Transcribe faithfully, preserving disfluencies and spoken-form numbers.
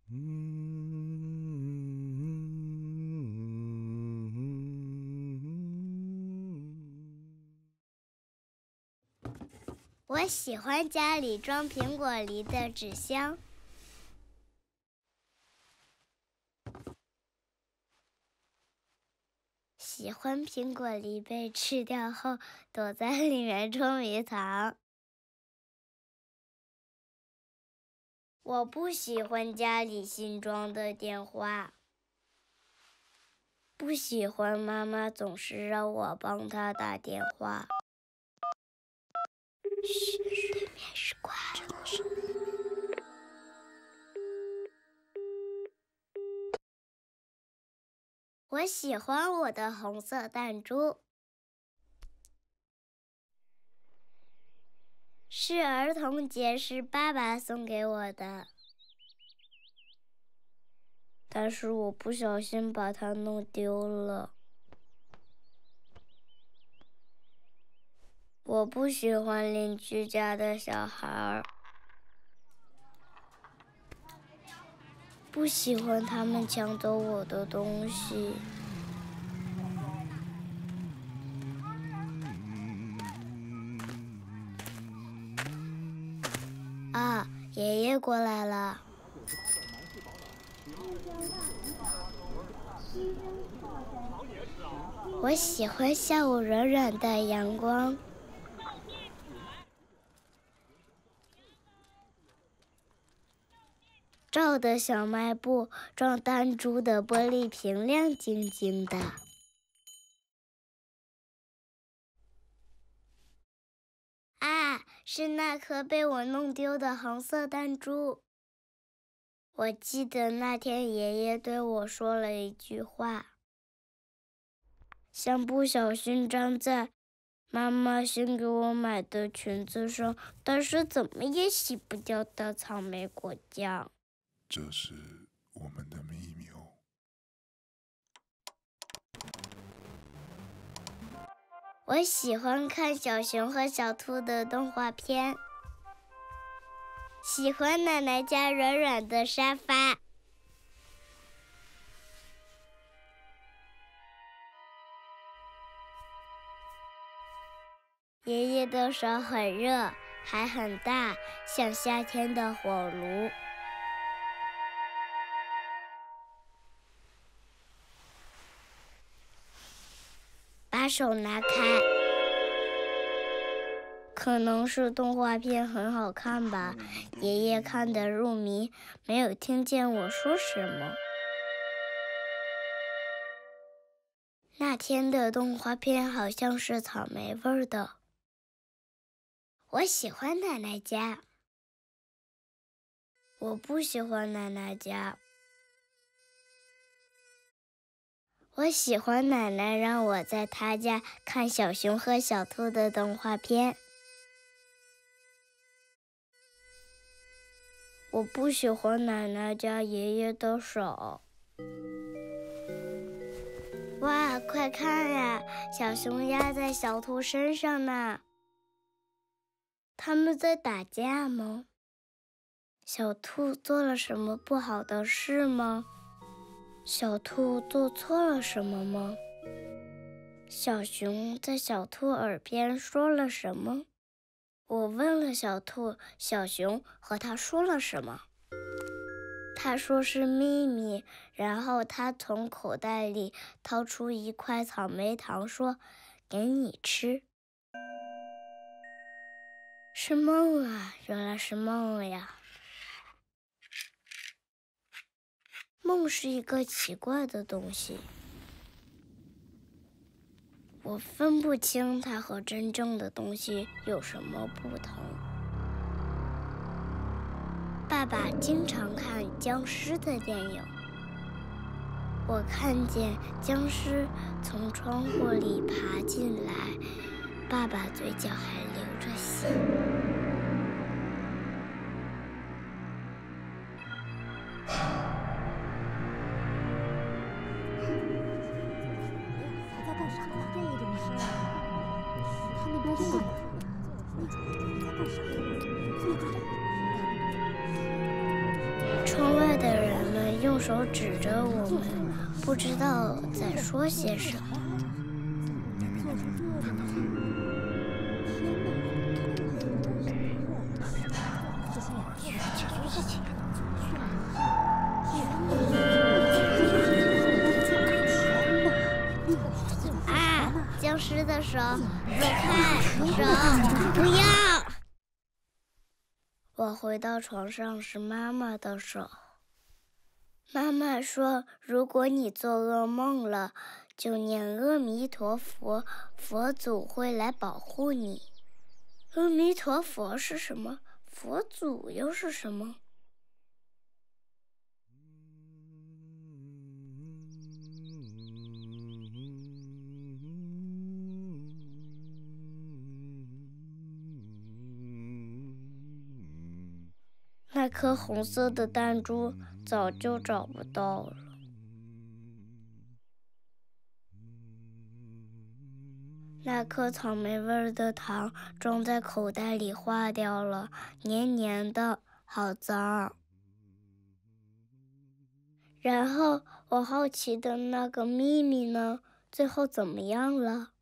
我喜欢家里装苹果梨的纸箱。喜欢苹果梨被吃掉后躲在里面捉迷藏。我不喜欢家里新装的电话。不喜欢妈妈总是让我帮她打电话。嘘，对面是挂着的声音。我喜欢我的红色弹珠，是儿童节时爸爸送给我的，但是我不小心把它弄丢了。我不喜欢邻居家的小孩，不喜欢他们抢走我的东西。啊，爷爷过来了。我喜欢下午软软的阳光。照的小卖部装弹珠的玻璃瓶亮晶晶的。啊，是那颗被我弄丢的红色弹珠。我记得那天爷爷对我说了一句话，像不小心粘在妈妈新给我买的裙子上，但是怎么也洗不掉的草莓果酱。 这是我们的秘密哦。 我喜欢看小熊和小兔的动画片，喜欢奶奶家软软的沙发。爷爷的手很热，还很大，像夏天的火炉。把手拿开。可能是动画片很好看吧，爷爷看得入迷，没有听见我说什么。那天的动画片好像是草莓味的。我喜欢奶奶家。我不喜欢奶奶家。我喜欢奶奶让我在她家看小熊和小兔的动画片。我不喜欢奶奶家爷爷的手。哇，快看呀，小熊压在小兔身上呢。他们在打架吗？小兔做了什么不好的事吗？小兔做错了什么吗？小熊在小兔耳边说了什么？我问了小兔，小熊和他说了什么？他说是秘密，然后他从口袋里掏出一块草莓糖，说：“给你吃。”是梦啊，原来是梦呀。梦是一个奇怪的东西，我分不清它和真正的东西有什么不同。爸爸经常看僵尸的电影，我看见僵尸从窗户里爬进来，爸爸嘴角还流着血。窗外的人用手指着我们，不知道在说些什么。啊！僵尸的手，走开！手，不要！我回到床上是妈妈的手。妈妈说，如果你做噩梦了，就念阿弥陀佛，佛祖会来保护你。阿弥陀佛是什么？佛祖又是什么？那颗红色的弹珠早就找不到了。那颗草莓味的糖装在口袋里化掉了，黏黏的，好脏。然后我好奇的那个秘密呢？最后怎么样了？